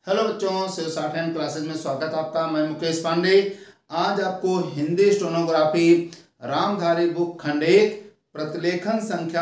Hello बच्चों, Shiv satin classes में स्वागत है आपका। मैं मुकेश पांडे। आज आपको हिंदी स्टेनोग्राफी रामधारी बुक खंड 1 प्रतिलेखन संख्या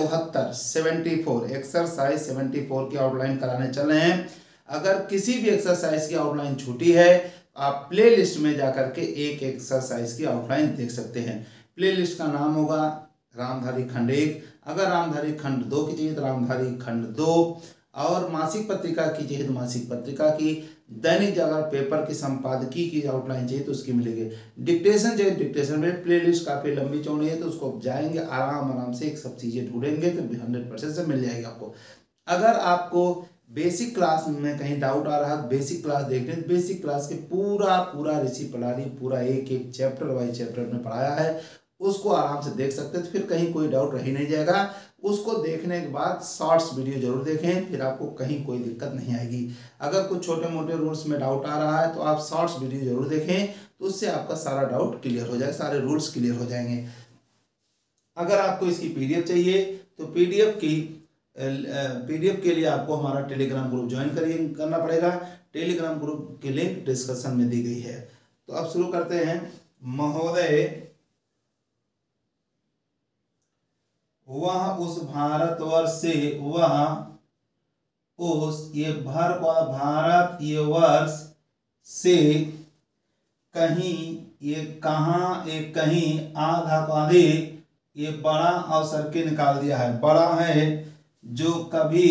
74 एक्सरसाइज 74 की आउटलाइन कराने चल रहे हैं। अगर किसी भी एक्सरसाइज की आउटलाइन छूटी है, आप प्ले लिस्ट में जाकर के एक एक्सरसाइज की आउटलाइन देख सकते हैं। प्ले लिस्ट का नाम होगा रामधारी खंड 1। अगर रामधारी खंड 2 की चाहिए तो रामधारी खंड 2, और मासिक पत्रिका की चाहिए तो मासिक पत्रिका की, दैनिक जागरण पेपर की संपादकीय की आउटलाइन चाहिए तो उसकी मिलेगी। डिक्टेशन चाहिए डिक्टेशन में प्लेलिस्ट काफ़ी लंबी चौड़ी है, तो उसको जाएंगे आराम से एक सब चीज़ें ढूंढेंगे तो 100% से मिल जाएगी आपको। अगर आपको बेसिक क्लास में कहीं डाउट आ रहा है, बेसिक क्लास देखने, तो बेसिक क्लास के पूरा ऋषि प्रणाली पूरा एक चैप्टर वाइज चैप्टर में पढ़ाया है, उसको आराम से देख सकते हैं। तो फिर कहीं कोई डाउट रह ही नहीं जाएगा। उसको देखने के बाद शॉर्ट्स वीडियो जरूर देखें, फिर आपको कहीं कोई दिक्कत नहीं आएगी। अगर कुछ छोटे मोटे रूल्स में डाउट आ रहा है तो आप शॉर्ट्स वीडियो जरूर देखें, तो उससे आपका सारा डाउट क्लियर हो जाए, सारे रूल्स क्लियर हो जाएंगे। अगर आपको इसकी पीडीएफ चाहिए तो पीडीएफ के लिए आपको हमारा टेलीग्राम ग्रुप ज्वाइन करना पड़ेगा। टेलीग्राम ग्रुप की लिंक डिस्क्रिप्शन में दी गई है। तो अब शुरू करते हैं। महोदय, वह उस भारतवर्ष से, वह उस, ये भर को भारत, ये वर्ष से, कहीं, ये कहाँ, ये कहीं, आधा को अधिक, ये बड़ा अवसर के निकाल दिया है। बड़ा है जो कभी,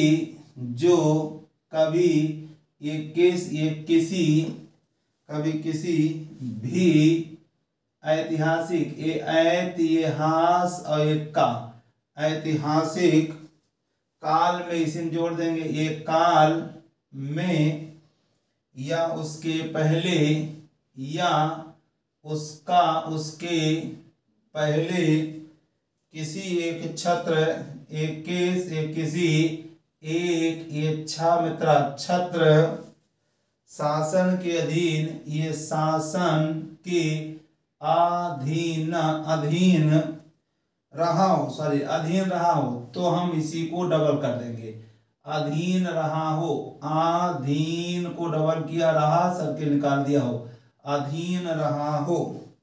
ये किसी, कभी किसी भी ऐतिहासिक, ये ऐतिहास और एक का ऐतिहासिक काल में, इसे जोड़ देंगे, ये काल में या उसके पहले या उसका उसके पहले किसी एक छत्र, एक केस, एक किसी एक, ये छात्र छत्र शासन के अधीन, ये शासन के अधीन रहा हो, अधीन रहा हो, तो हम इसी को डबल कर देंगे। अधीन रहा हो, अधीन को डबल किया, रहा सबके निकाल दिया हो, अधीन रहा हो।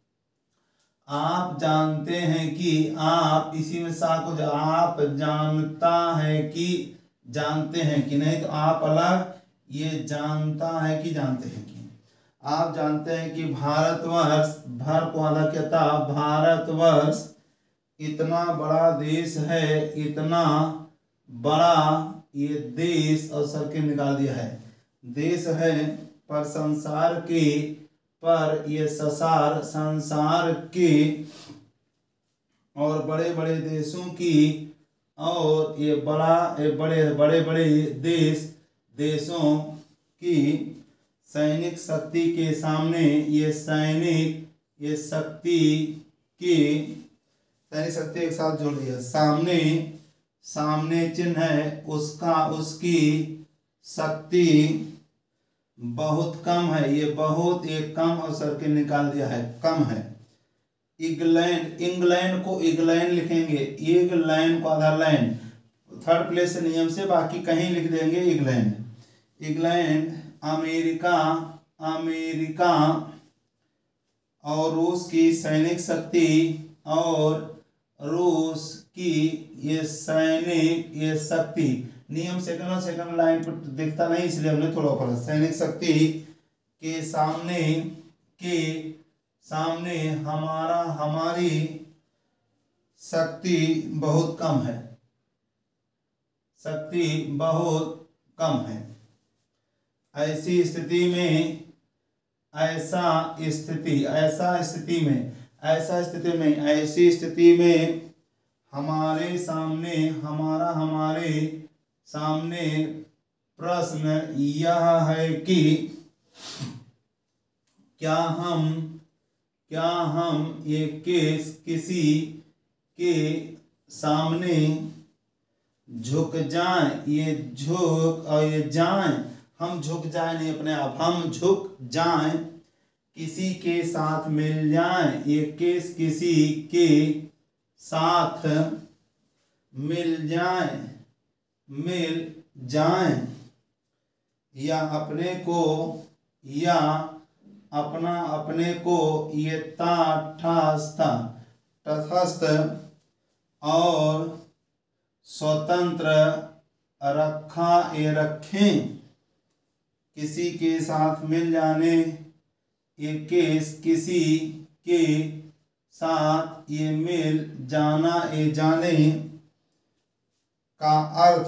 आप जानते हैं कि, आप इसी में सा को, आप जानता है कि, जानते हैं कि, नहीं तो आप अलग, ये जानता है कि जानते हैं कि। आप जानते हैं कि भारतवर्ष, भर को अलग कहता, भारतवर्ष इतना बड़ा देश है, इतना बड़ा ये देश, और सर के निकाल दिया है, देश है, पर संसार के, पर ये संसार के, और बड़े बड़े देशों की, और ये बड़े बड़े देशों की सैनिक शक्ति के सामने, ये सैनिक, ये शक्ति की, सैनिक शक्ति एक साथ जोड़ दिया, सामने चिन्ह है उसका, उसकी शक्ति बहुत कम है, ये बहुत एक कम अवसर के निकाल दिया है, कम है। इंग्लैंड को इंग्लैंड लिखेंगे, इंग्लैंड को आधा लैंड, थर्ड प्लेस से नियम से, बाकी कहीं लिख देंगे इंग्लैंड। अमेरिका और रूस की सैनिक शक्ति, और रूस की ये सैनिक, ये शक्ति, नियम सेकंड लाइन पर दिखता नहीं, इसलिए हमने थोड़ा ऊपर, सैनिक शक्ति के सामने हमारी शक्ति बहुत कम है, शक्ति बहुत कम है। ऐसी स्थिति में हमारे सामने प्रश्न यह है कि क्या हम ये केस किसी के सामने झुक जाएं, ये झुक और ये जाएं, हम झुक जाएं नहीं अपने आप, हम झुक जाएं, किसी के साथ मिल जाएं, ये केस किसी के साथ मिल जाएं, या अपने को, या अपना अपने को, ये तटस्थ, तटस्थ और स्वतंत्र रखा ये रखें, किसी के साथ मिल जाने, ये केस किसी के साथ ये मिल जाना, ये जाने का अर्थ,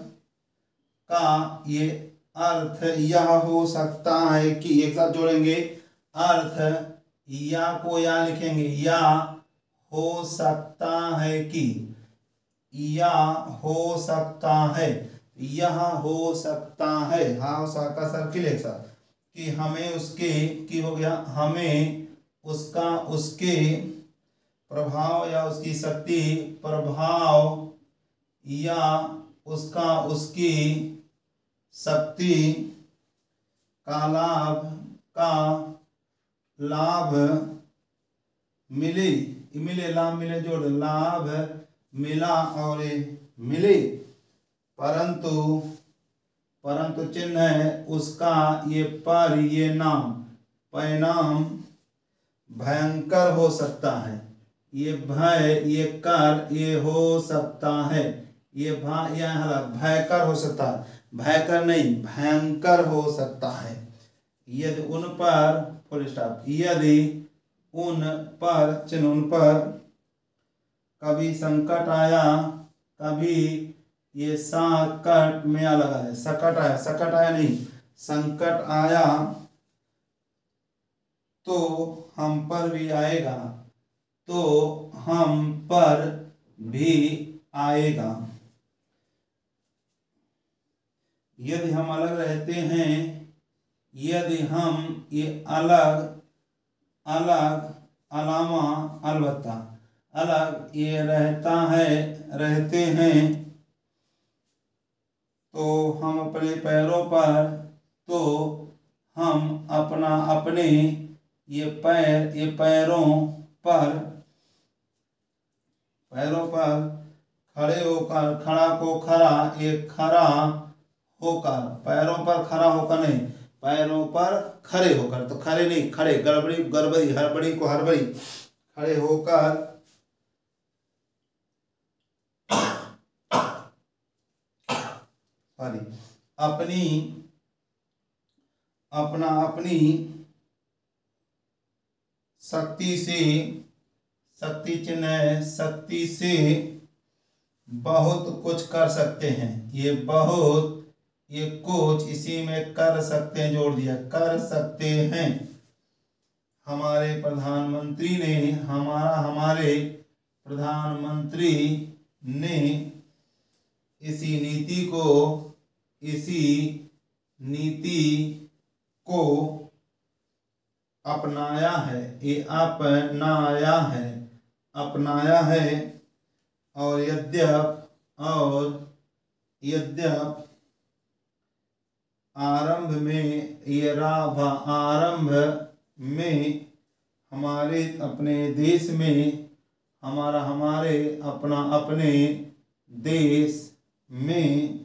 का ये अर्थ यह हो सकता है कि, एक साथ जोड़ेंगे, अर्थ या को या लिखेंगे, या हो सकता है कि, या हो सकता है, यह हो सकता है, हाँ सा का सर्किल एक साथ, कि हमें उसके, कि हो गया, हमें उसका, उसके प्रभाव या उसकी शक्ति, प्रभाव या उसका, उसकी शक्ति का लाभ, का लाभ मिले, मिले लाभ मिले जोड़, लाभ मिला और मिले, परंतु, परंतु चिन्ह है उसका, ये पर, ये नाम, परिणाम भयंकर हो सकता है, ये भय, ये कर, ये हो सकता है, ये भयकर हो सकता है, भयकर नहीं भयंकर हो सकता है, यदि उन पर, फुल स्टॉप, यदि उन पर, चिन्ह उन पर कभी संकट आया, कभी ये संकट में आ लगा है, संकट आया, संकट आया नहीं, संकट आया तो हम पर भी आएगा, तो हम पर भी आएगा, यदि हम अलग रहते हैं, यदि हम ये अलग, अलग, अलामा, अलबत्ता, अलग ये रहता है, रहते हैं, तो हम अपने पैरों पर, तो हम अपना, अपने ये पैर, ये पैरों पर, पैरों पर खड़े होकर, खड़ा को खड़ा, ये खड़ा होकर, पैरों पर खड़ा होकर नहीं, पैरों पर खड़े होकर, तो खड़े नहीं खड़े, गड़बड़ी गड़बड़ी, हड़बड़ी को हड़बड़ी, खड़े होकर सॉरी, अपनी, अपना, अपनी शक्ति से, शक्ति चिन्ह है, शक्ति से बहुत कुछ कर सकते हैं, ये बहुत, ये कुछ इसी में कर सकते हैं जोड़ दिया, कर सकते हैं, हमारे प्रधानमंत्री ने, हमारा, हमारे प्रधानमंत्री ने इसी नीति को, इसी नीति को अपनाया है, ये अपनाया है, अपनाया है, और यद्यप, और यद्यप आरंभ में, ये आरंभ में हमारे अपने देश में, हमारा, हमारे अपना, अपने देश में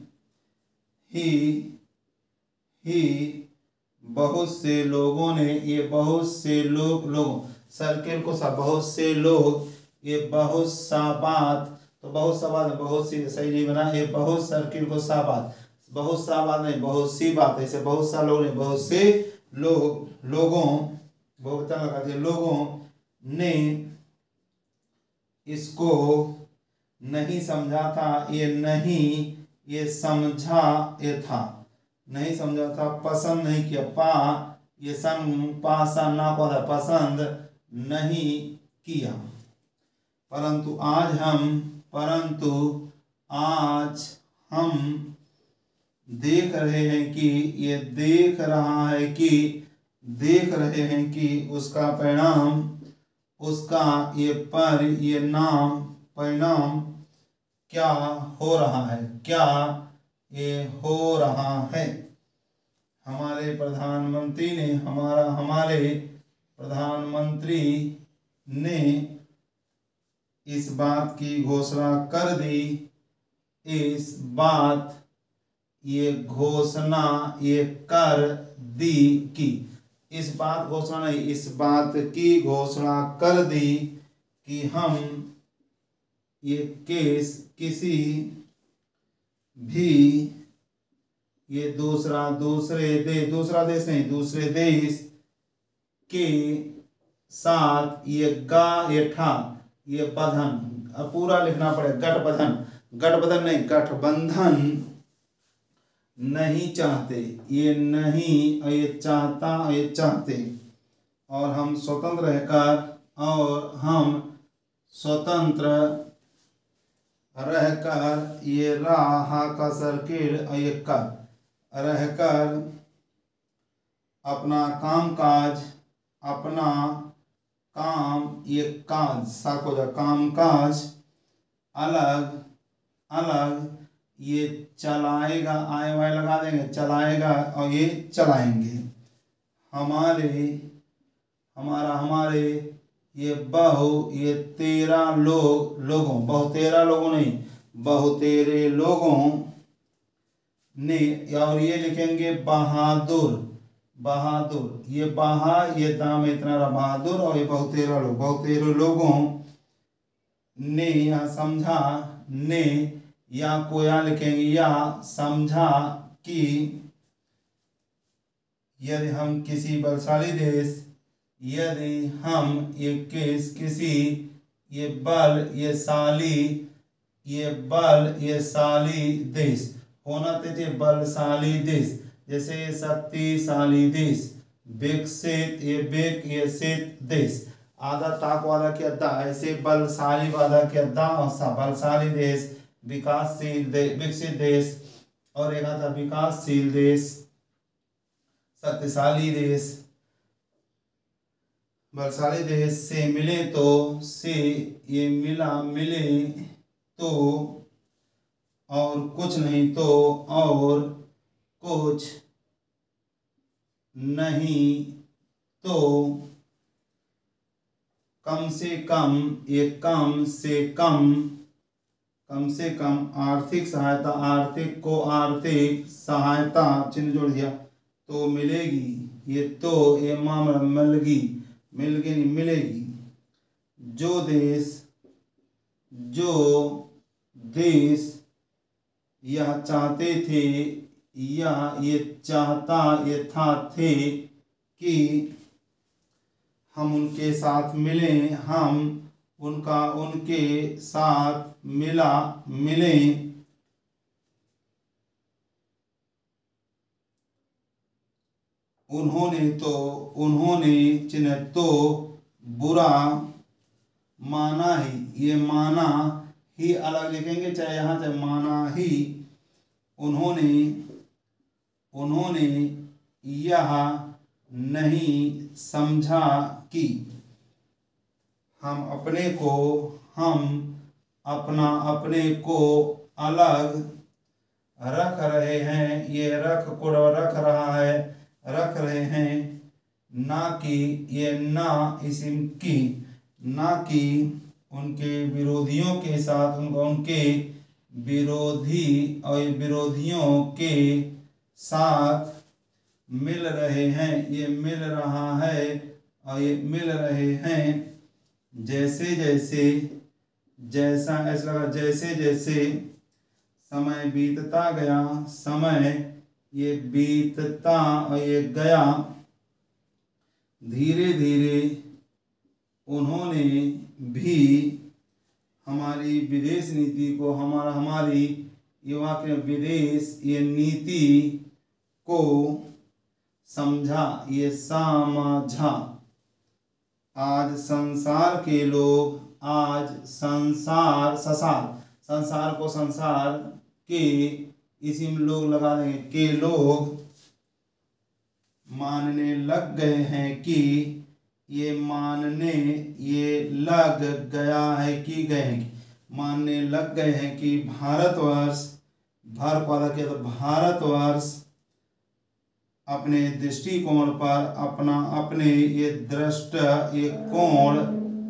ही बहुत से लोगों ने, ये बहुत से लोग सर्किल को सा, बहुत से लोग, ये बहुत सा बात, तो बहुत सा बात, बहुत सी सही नहीं बना, ये बहुत सर्किल को सा बात, बहुत सा बात नहीं, बहुत सी बात, ऐसे बहुत सा लोग नहीं, बहुत से लोग, लोगों, बहुत लगा दिया, लोगों ने इसको नहीं समझा था, ये नहीं, ये समझा, ये था, नहीं समझा था, पसंद नहीं किया, ये पासा ना को था, पसंद नहीं किया, परंतु आज हम देख रहे हैं कि, ये देख रहा है कि, देख रहे हैं कि उसका परिणाम, उसका ये पर, ये नाम, परिणाम क्या हो रहा है, क्या ये हो रहा है, हमारे प्रधानमंत्री ने, हमारा, हमारे प्रधानमंत्री ने इस बात की घोषणा कर दी, इस बात, ये घोषणा ये कर दी की, इस बात घोषणा नहीं, इस बात की घोषणा कर दी कि हम ये केस किसी भी ये दूसरा देश नहीं, दूसरे देश के साथ ये ये बंधन, पूरा लिखना पड़ेगा, गठबंधन नहीं, गठबंधन नहीं चाहते, ये नहीं और ये चाहता और ये चाहते, और हम स्वतंत्र रहकर ये राह का सर्किल और ये कर रहकर अपना काम ये काज साकोजा काम काज अलग ये चलाएगा, आए वाय लगा देंगे, चलाएगा और ये चलाएंगे, हमारे ये ये 13 लोगों बहुतेरे लोगों ने, और ये लिखेंगे बहादुर, ये ये दाम इतना रहा बहादुर, और ये बहुतेरे लोगों ने, या समझा ने, या को या लिखेंगे, या समझा कि यदि हम किसी बलशाली देश, यदि हम ये किसी ये बलशाली देश होना चाहिए, बलशाली देश, जैसे शक्तिशाली देश, विकसित ये सित देश, आधा ताक वाला के अद्धा, ऐसे बलशाली वाला के अद्धा, और बलशाली देश, विकसित देश, और एक आता विकासशील देश, शक्तिशाली देश, बलशाली देश से मिले तो, से ये मिले तो, और कुछ नहीं तो, और कुछ नहीं तो, कम से कम ये कम से कम आर्थिक सहायता चिन्ह जोड़ दिया तो मिलेगी, ये तो ये मामला मिलेगी, जो देश यह चाहते थे, या ये चाहता ये था थे कि हम उनके साथ मिलें, हम उनके साथ मिलें, उन्होंने चिन्ह तो बुरा माना ही, ये माना ही अलग लिखेंगे, चाहे यहाँ चाहे माना ही, उन्होंने यह नहीं समझा कि हम अपने को अलग रख रहे हैं, ये रख रहे हैं, ना कि ये ना इस्म की, ना कि उनके विरोधियों के साथ, उनके विरोधी और विरोधियों के साथ मिल रहे हैं, ये मिल रहा है और ये मिल रहे हैं, जैसे जैसे समय बीतता गया, समय ये बीतता और ये गया, धीरे धीरे उन्होंने भी हमारी विदेश नीति को, हमारी युवा के विदेश ये नीति को समझा, ये समझा। आज संसार के लोग, आज संसार को संसार के इसी में लोग लगा देंगे, के लोग मानने लग गए हैं कि, ये मानने ये लग गया है कि गए हैं, मानने लग गए हैं कि भारतवर्ष, भारत वाला के तो भारतवर्ष अपने दृष्टिकोण पर, अपने ये दृष्ट ये कोण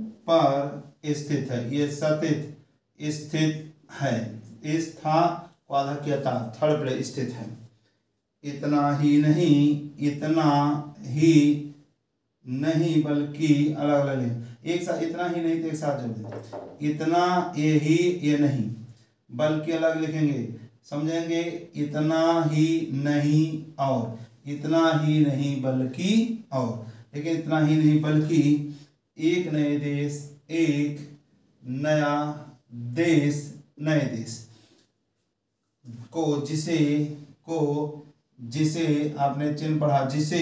पर स्थित है, ये स्थित है, इस था वाक्यता थर्ड प्लेस स्थित है। इतना ही नहीं, इतना ही नहीं बल्कि अलग अलग एक साथ, इतना ही नहीं तो एक साथ जोड़ दें, इतना ये ही ये नहीं बल्कि अलग लिखेंगे, समझेंगे। इतना ही नहीं और, इतना ही नहीं बल्कि और, लेकिन इतना ही नहीं बल्कि एक नए देश, एक नया देश, नए देश को जिसे आपने चिन्ह पढ़ा, जिसे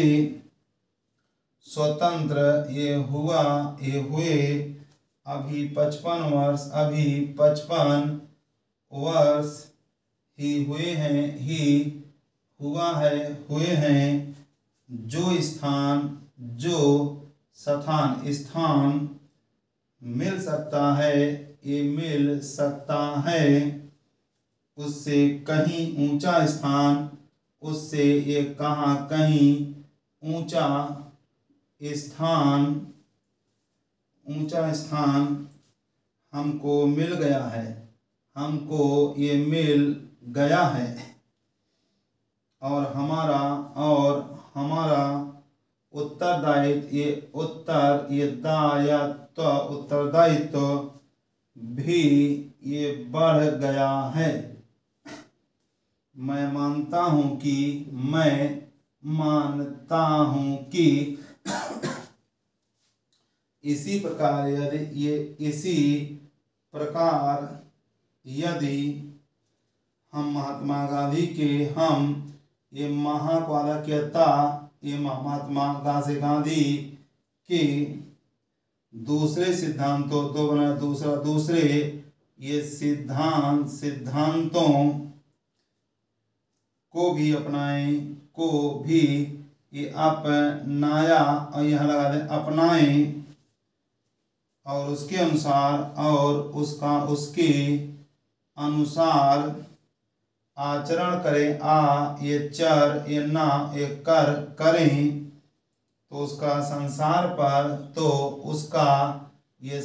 स्वतंत्र ये हुए अभी 55 वर्ष, अभी 55 वर्ष ही हुए हैं, ही हुआ है, हुए हैं। जो स्थान मिल सकता है, ये मिल सकता है उससे कहीं ऊंचा स्थान, उससे ये कहाँ कहीं ऊंचा स्थान हमको मिल गया है, हमको ये मिल गया है। और हमारा उत्तरदायित्व भी ये बढ़ गया है। मैं मानता हूँ कि इसी प्रकार यदि हम महात्मा गांधी के महात्मा गांधी के दूसरे सिद्धांतों दूसरे ये सिद्धांतों को भी ये अपनाया, और यहाँ लगा दें अपनाएं, और उसके अनुसार आचरण करें। ये चर, ये ना, ये करें तो उसका संसार पर, तो उसका ये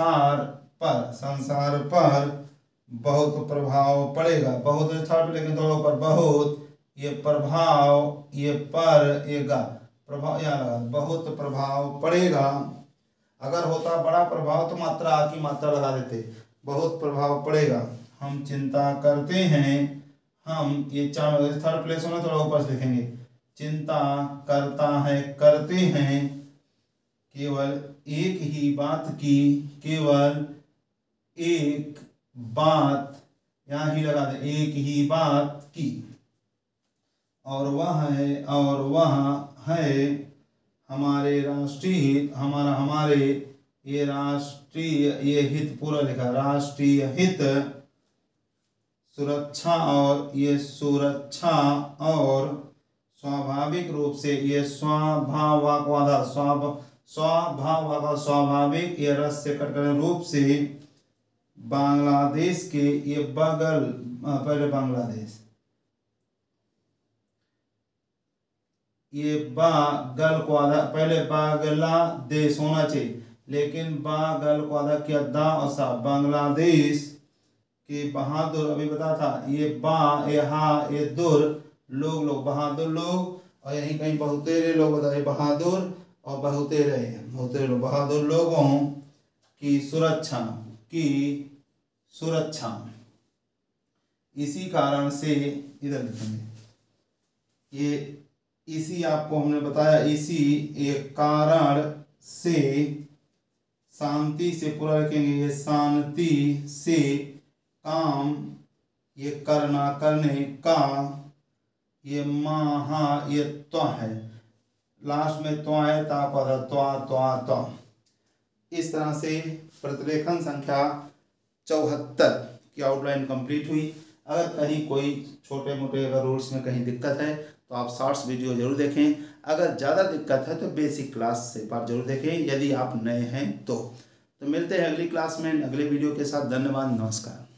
संसार पर बहुत प्रभाव पड़ेगा। बहुत थर्ड लेकिन दोनों पर बहुत ये प्रभाव, ये पड़ेगा, प्रभाव यहाँ लगा, बहुत प्रभाव पड़ेगा। अगर होता बड़ा प्रभाव तो मात्रा की मात्रा लगा देते, बहुत प्रभाव पड़ेगा। हम चिंता करते हैं, हम ये थर्ड प्लेस में थोड़ा ऊपर से लिखेंगे, चिंता करता है, करते हैं केवल एक ही बात की, केवल एक बात, यहाँ ही लगा दे, एक ही बात की, और वह है हमारे राष्ट्रीय हित, हमारे ये राष्ट्रीय ये हित पूरा लिखा, राष्ट्रीय हित, सुरक्षा और स्वाभाविक रूप से ये स्वाभाविक ये रस से कटकर रूप से बांग्लादेश के ये बगल, पहले बांग्लादेश, ये बागल को आधा, पहले बांग्लादेश होना चाहिए, लेकिन बागल को आधा किया दा और सा, बांग्लादेश के बहादुर, अभी बता था, ये ये हा, ये दुर लोग बहादुर लोग, और यहीं कहीं बहुतेरे लोग बताए, बहादुर और बहुतेरे लोग, बहादुर लोगों की सुरक्षा इसी कारण से, इधर लिखेंगे ये, इसी आपको हमने बताया, इसी एक कारण से, शांति से पूरा रखेंगे, ये शांति से काम ये करने का, ये महा ये त्वा है, लास्ट में त्वा है, त्वा। इस तरह से प्रतिलेखन संख्या 74 की आउटलाइन कंप्लीट हुई। अगर कहीं कोई छोटे मोटे अगर रूल्स में कहीं दिक्कत है तो आप शॉर्ट्स वीडियो जरूर देखें, अगर ज़्यादा दिक्कत है तो बेसिक क्लास से बार जरूर देखें यदि आप नए हैं तो मिलते हैं अगली क्लास में अगले वीडियो के साथ। धन्यवाद, नमस्कार।